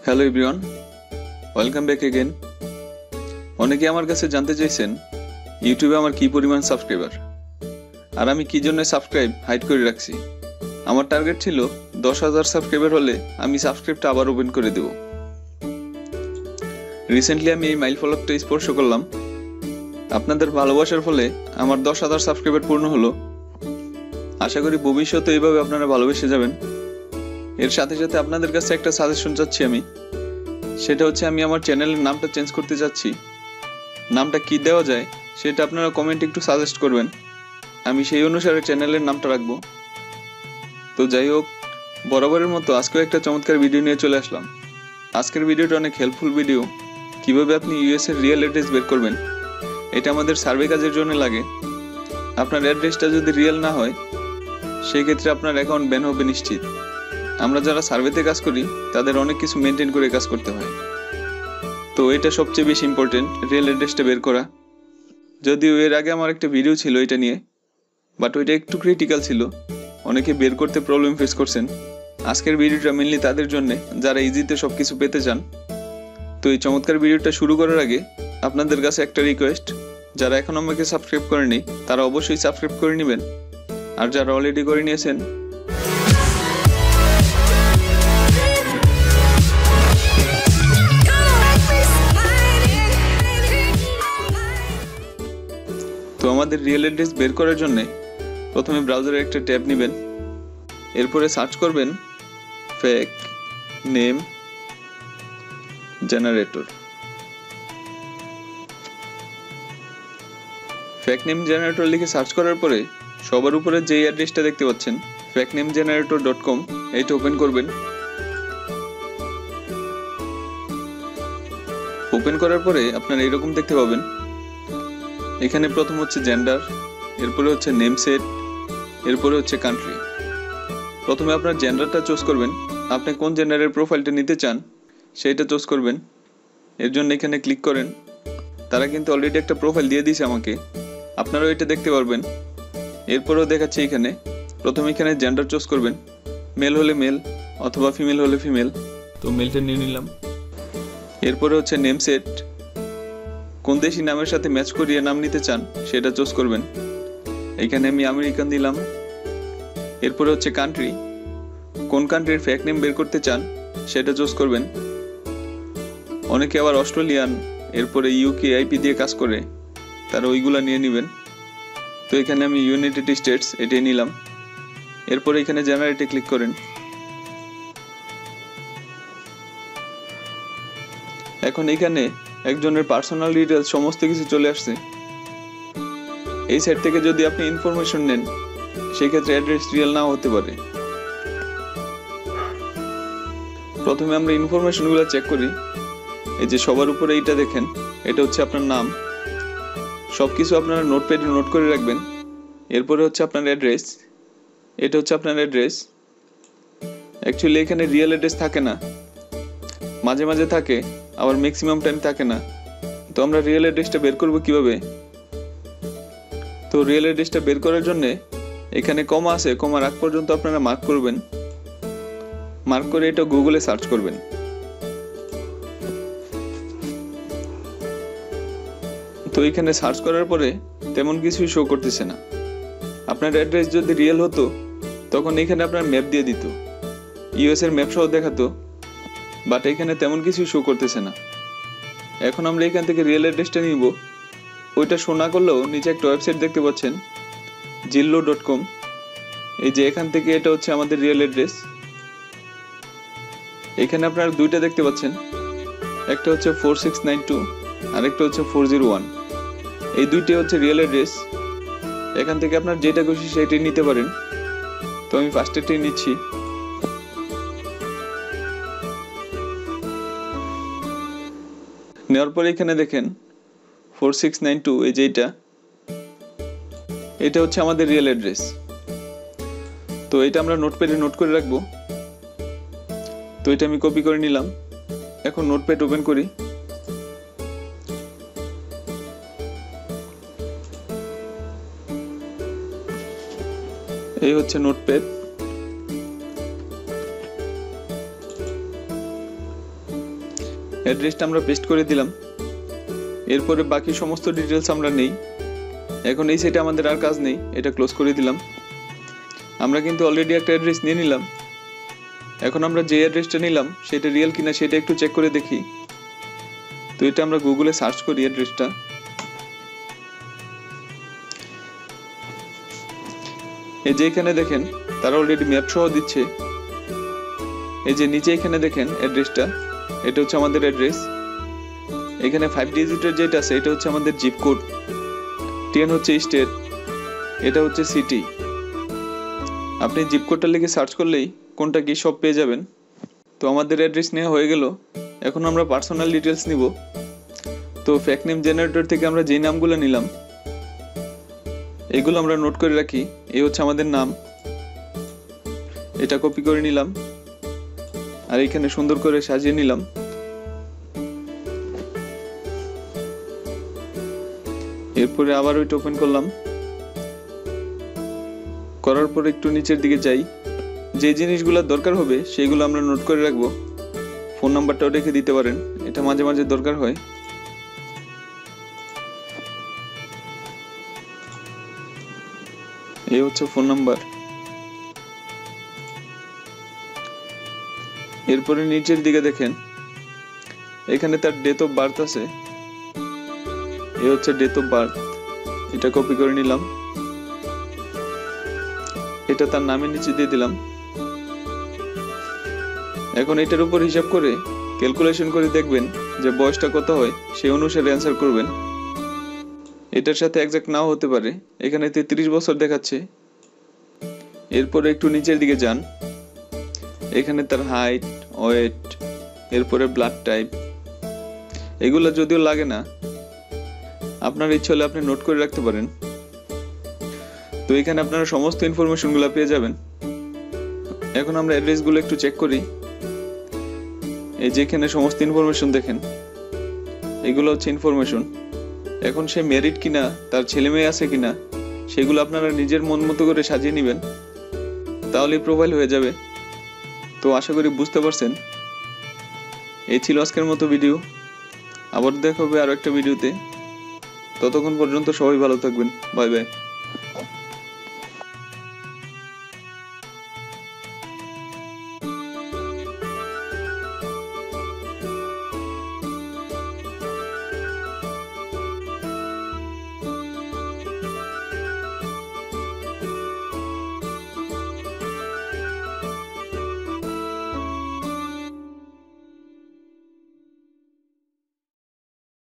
Hello everyone, welcome back again. অনেকে আমার কাছে জানতে চাইছেন ইউটিউবে আমার কি পরিমাণ সাবস্ক্রাইবার আর আমি কি জন্য সাবস্ক্রাইব হাইড করে রাখছি। আমার টার্গেট ছিল 10,000 সাবস্ক্রাইবার হলে আমি সাবস্ক্রাইবটা আবার ওপেন করে দেব। রিসেন্টলি আমি এই মাইল ফলকটা স্পর্শ করলাম। আপনাদের ভালোবাসার ফলে আমার 10,000 সাবস্ক্রাইবার পূর্ণ হলো। আশা করি ভবিষ্যতে এইভাবে আপনারা ভালোবেসে যাবেন। এর সাথে সাথে আপনাদের কাছে একটা সাজেশন চাচ্ছি আমি, সেটা হচ্ছে আমি আমার চ্যানেলের নামটা চেঞ্জ করতে চাচ্ছি। নামটা কি দেওয়া যায় সেটা আপনারা কমেন্টে একটু সাজেস্ট করবেন, আমি সেই অনুসারে চ্যানেলের নামটা রাখবো। তো যাই হোক, বরাবরের মতো আজকেও একটা চমৎকার ভিডিও নিয়ে চলে আসলাম। আজকের ভিডিওটা অনেক হেল্পফুল ভিডিও। কিভাবে আপনি ইউএস এর রিয়েল অ্যাড্রেস বের করবেন, এটা আমাদের সার্ভে কাজের জন্য লাগে। আপনার অ্যাড্রেসটা যদি রিয়েল না হয় সেই ক্ষেত্রে আপনার অ্যাকাউন্ট ব্যান হবে নিশ্চিত। আমরা যারা সার্ভেতে কাজ করি তাদের অনেক কিছু মেনটেন করে কাজ করতে হয়, তো এটা সবচেয়ে বেশি ইম্পর্টেন্ট, রিয়েল অ্যাড্রেসটা বের করা। যদিও এর আগে আমার একটা ভিডিও ছিল এটা নিয়ে, বাট ওইটা একটু ক্রিটিক্যাল ছিল, অনেকে বের করতে প্রবলেম ফেস করছেন। আজকের ভিডিওটা মেনলি তাদের জন্য যারা ইজিতে সব কিছু পেতে চান। তো এই চমৎকার ভিডিওটা শুরু করার আগে আপনাদের কাছে একটা রিকোয়েস্ট, যারা এখন আমাকে সাবস্ক্রাইব করেনি তারা অবশ্যই সাবস্ক্রাইব করে নেবেন, আর যারা অলরেডি করে নিয়েছেন তো আমাদের রিয়েল অ্যাড্রেস বের করার জন্য প্রথমে ব্রাউজারে একটা ট্যাব নেবেন, এরপরে সার্চ করবেন fake name generator. Fake name generator লিখে সার্চ করার পরে সবার উপরে যে অ্যাড্রেসটা দেখতে পাচ্ছেন fakenamegenerator.com, এইটা ওপেন করবেন। ওপেন করার পরে আপনারা এরকম দেখতে পাবেন। এখানে প্রথম হচ্ছে জেন্ডার, এরপরে হচ্ছে নেম সেট, এরপরে হচ্ছে কান্ট্রি। প্রথমে আপনার জেন্ডারটা চুজ করবেন, আপনি কোন জেন্ডারের প্রোফাইলটা নিতে চান সেইটা চুজ করবেন। এর জন্য এখানে ক্লিক করেন। তারা কিন্তু অলরেডি একটা প্রোফাইল দিয়ে দিয়েছে আমাকে, আপনারাও এটা দেখতে পারবেন। এরপরেও দেখাচ্ছে এখানে, প্রথমে এখানে জেন্ডার চুজ করবেন, মেল হলে মেল অথবা ফিমেল হলে ফিমেল, তো মেলটা নিয়ে নিলাম। এরপরে হচ্ছে নেম সেট, কোন দেশি নামের সাথে ম্যাচ করিয়ে নাম নিতে চান সেটা চুজ করবেন। এখানে আমি আমেরিকান দিলাম। এরপরে হচ্ছে কান্ট্রি, কোন কান্ট্রির ফেক নেম বের করতে চান সেটা চুজ করবেন। অনেকে আবার অস্ট্রেলিয়ান, এরপরে ইউকে আইপি দিয়ে কাজ করে, তারা ওইগুলা নিয়ে নেবেন। তো এখানে আমি ইউনাইটেড স্টেটস এটাই নিলাম। এরপরে এখানে জেনারেটে ক্লিক করেন। এখন এখানে একজনের পার্সোনাল ডিটেইলস সমস্ত কিছু চলে আসছে। এই সাইট থেকে যদি আপনি ইনফরমেশন নেন সেক্ষেত্রে অ্যাড্রেস রিয়েল নাও হতে পারে। প্রথমে আমরা ইনফরমেশনগুলো চেক করি। এই যে সবার উপরে এইটা দেখেন, এটা হচ্ছে আপনার নাম। সবকিছু আপনারা নোটপ্যাডে নোট করে রাখবেন। এরপরে হচ্ছে আপনার অ্যাড্রেস, এটা হচ্ছে আপনার অ্যাড্রেস। অ্যাকচুয়ালি এখানে রিয়েল অ্যাড্রেস থাকে না, মাঝে মাঝে থাকে, আবার ম্যাক্সিমাম টাইম থাকে না। তো আমরা রিয়েল অ্যাড্রেসটা বের করব কিভাবে? তো রিয়েল অ্যাড্রেসটা বের করার জন্য এখানে কমা আছে, কমার আগ পর্যন্ত আপনারা মার্ক করবেন। মার্ক করে এটা গুগলে সার্চ করবেন। তো এখানে সার্চ করার পরে তেমন কিছুই শো করতেছে না। আপনার অ্যাড্রেস যদি রিয়েল হতো তখন এখানে আপনার ম্যাপ দিয়ে দিত, ইউএস এর ম্যাপ সহ দেখাতো, বাট এখানে তেমন কিছুই শো করতেছে না। এখন আমরা এখান থেকে রিয়েল অ্যাড্রেসটা নিব। ওইটা শো না করলেও নিচে একটা ওয়েবসাইট দেখতে পাচ্ছেন zillow.com, এই যে এখান থেকে এটা হচ্ছে আমাদের রিয়েল অ্যাড্রেস। এখানে আপনারা দুইটা দেখতে পাচ্ছেন, একটা হচ্ছে 4692 আর একটা হচ্ছে 401। এই দুইটাই হচ্ছে রিয়েল অ্যাড্রেস। এখান থেকে আপনার যেটা খুশি সেটাই নিতে পারেন। তো আমি ফার্স্টেরটাই নিচ্ছি। নেওয়ার পরে এখানে দেখেন 4692, এই যে এটা হচ্ছে আমাদের রিয়েল অ্যাড্রেস। তো এটা আমরা নোটপ্যাডে নোট করে রাখবো। তো এটা আমি কপি করে নিলাম। এখন নোটপ্যাড ওপেন করি। এই হচ্ছে নোটপ্যাড। অ্যাড্রেসটা আমরা পেস্ট করে দিলাম। এরপরে বাকি সমস্ত ডিটেলস আমরা নেই। এখন এই সাইটে আমাদের আর কাজ নেই, এটা ক্লোজ করে দিলাম। আমরা কিন্তু অলরেডি একটা অ্যাড্রেস নিয়ে নিলাম। এখন আমরা যে অ্যাড্রেসটা নিলাম সেটা রিয়েল কিনা সেটা একটু চেক করে দেখি। তো এটা আমরা গুগলে সার্চ করি অ্যাড্রেসটা। এই যে এখানে দেখেন তারা অলরেডি ম্যাপ সহ দিচ্ছে। এই যে নিচে এখানে দেখেন অ্যাড্রেসটা, এটা হচ্ছে আমাদের অ্যাড্রেস। এখানে 5 ডিজিটের যেটা আছে এটা হচ্ছে আমাদের জিপ কোড, 10 হচ্ছে স্টেট, এটা হচ্ছে সিটি। আপনি জিপ কোডটা লিখে সার্চ করলেই কোনটা কি সব পেয়ে যাবেন। তো আমাদের অ্যাড্রেস নেওয়া হয়ে গেল। এখন আমরা পার্সোনাল ডিটেলস নিব। তো ফেক নেম জেনারেটর থেকে আমরা যেই নামগুলো নিলাম এগুলো আমরা নোট করে রাখি। এই হচ্ছে আমাদের নাম, এটা কপি করে নিলাম আর এখানে সুন্দর করে সাজিয়ে নিলাম। এরপরে আবার ওইটা ওপেন করলাম। করার পর একটু নিচের দিকে যাই, যে জিনিসগুলো দরকার হবে সেগুলো আমরা নোট করে রাখবো। ফোন নাম্বারটাও রেখে দিতে পারেন, এটা মাঝে মাঝে দরকার হয়। এই হচ্ছে ফোন নাম্বার। এরপরে নিচের দিকে দেখেন এখানে তার ডেট অফ বার্থ আছে, এই হচ্ছে ডেট অফ বার্থ, এটা কপি করে নিলাম, এটা তার নামের নিচে দিয়ে দিলাম। এখন এটার উপর হিসাব করে ক্যালকুলেশন করে দেখবেন যে বয়সটা কত হয়, সেই অনুসারে অ্যান্সার করবেন। এটার সাথে এক্সাক্ট নাও হতে পারে, এখানে 33 বছর দেখাচ্ছে। এরপরে একটু নিচের দিকে যান, এখানে তার হাইট, ওয়েট, এরপরে ব্লাড টাইপ, এগুলো যদিও লাগে না, আপনার ইচ্ছে হলে আপনি নোট করে রাখতে পারেন। তো এখানে আপনারা সমস্ত ইনফরমেশনগুলো পেয়ে যাবেন। এখন আমরা অ্যাড্রেসগুলো একটু চেক করি। এই যে এখানে সমস্ত ইনফরমেশন দেখেন, এগুলো হচ্ছে ইনফরমেশন। এখন সে ম্যারিড কিনা, তার ছেলে মেয়ে আছে কিনা, সেগুলো আপনারা নিজের মন মতো করে সাজিয়ে নেবেন, তাহলেই প্রোফাইল হয়ে যাবে। তো আশা করি বুঝতে পারছেন। এই ছিল আজকের মতো ভিডিও, আবার দেখা হবে আরো একটা ভিডিওতে। ততক্ষণ পর্যন্ত সবাই ভালো থাকবেন, বাই বাই।